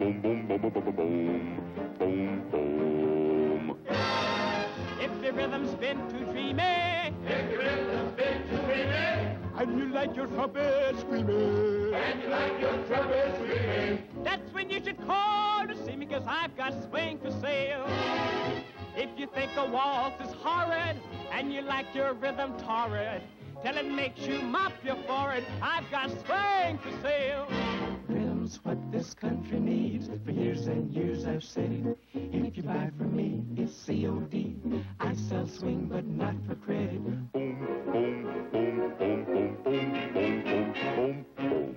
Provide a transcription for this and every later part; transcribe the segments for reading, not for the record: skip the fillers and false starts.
boom, boom, boom, boom, boom, boom, boom, boom. If your rhythm's been too dreamy, If your rhythm's been too dreamy, and you like your trumpet screaming, and you like your trumpet screaming, that's when you should call to see me, 'cause I've got swing for sale. If you think a waltz is horrid, and you like your rhythm torrid, till it makes you mop your forehead, I've got swing for sale. Rhythm's what this country needs. For years and years I've said, if you buy from me, it's COD. I sell swing, but not for credit. Boom, boom, boom, boom, boom, boom, boom, boom, boom, boom.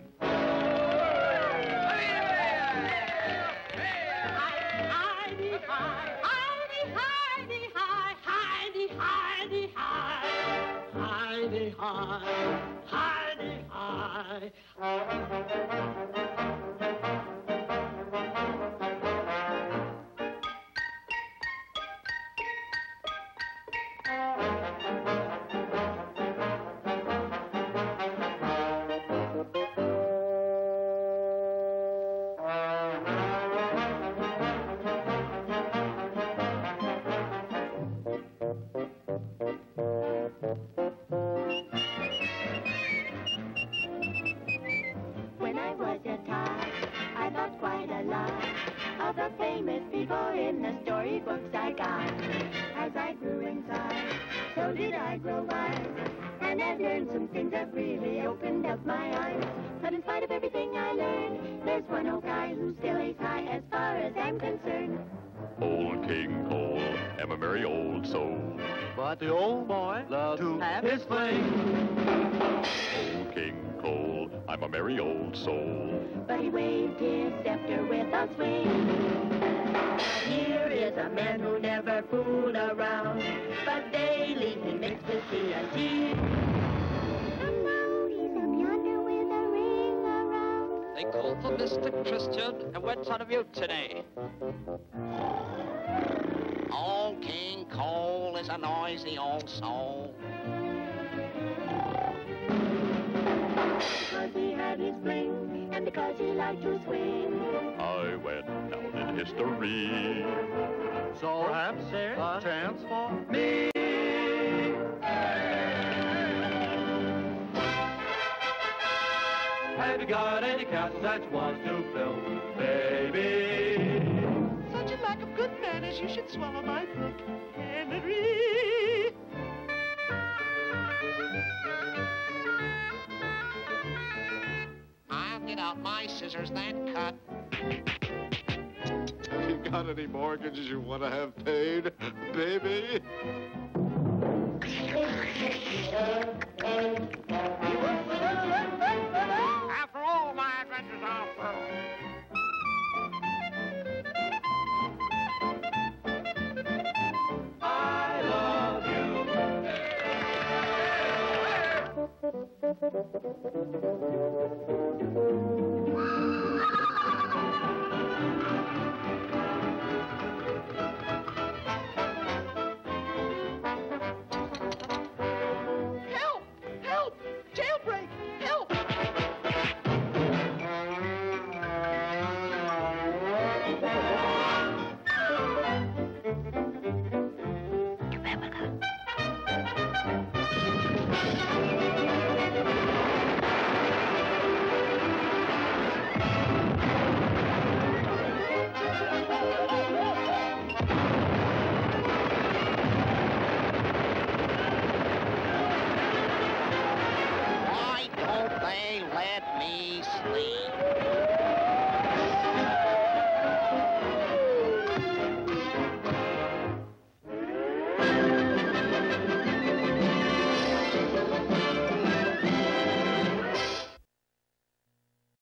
Heidi, Heidi, Heidi, Heidi, Heidi, Heidi, Heidi, Heidi, When I was a child, I thought quite a lot of the famous people in the storybooks I got. As I grew in size, so did I grow wise, and I've learned some things that really opened up my eyes. But in spite of everything I learned, there's one old guy who still is high as far as I'm concerned. Old King Cole, am a merry old soul. But the old boy loves to have his fling. Old King Cole, I'm a merry old soul. But he waved his scepter with a swing. Here is a man who never fooled around, but daily he mixes tea. And now he's up yonder with a ring around. They called the mystic Christian and went on a mutiny. Old King Cole is a noisy old soul. Because he had his fling, and because he liked to swing. I went down in history. So perhaps there's a chance for me. have you got any castles that you want to build, baby? Such a lack of good manners, you should swallow my book, Merrie. I'll get out my scissors then cut. You got any mortgages you want to have paid, baby? After all my adventures are through. I love you. Help! Help! Jailbreak! Help!